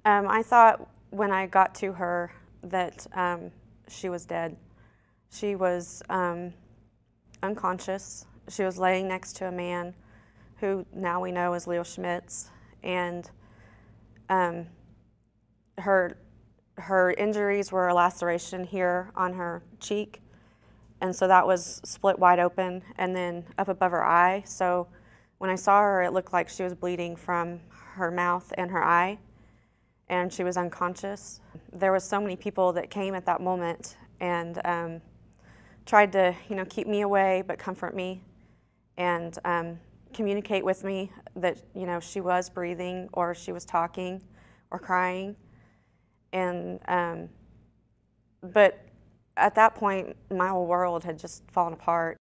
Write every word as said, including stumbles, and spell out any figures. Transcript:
Um, I thought when I got to her that um, she was dead. She was um, unconscious. She was laying next to a man who now we know is Leo Schmitz, and um, her her injuries were a laceration here on her cheek, and so that was split wide open, and then up above her eye. So when I saw her, it looked like she was bleeding from her mouth and her eye, and she was unconscious. There was so many people that came at that moment and um, tried to, you know, keep me away but comfort me and um, communicate with me that, you know, she was breathing or she was talking or crying. And um, but at that point, my whole world had just fallen apart.